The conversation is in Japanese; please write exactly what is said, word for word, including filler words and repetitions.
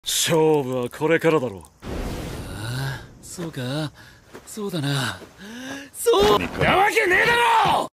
勝負はこれからだろう。 ああ、そうか、そうだな。そうなわけねえだろ。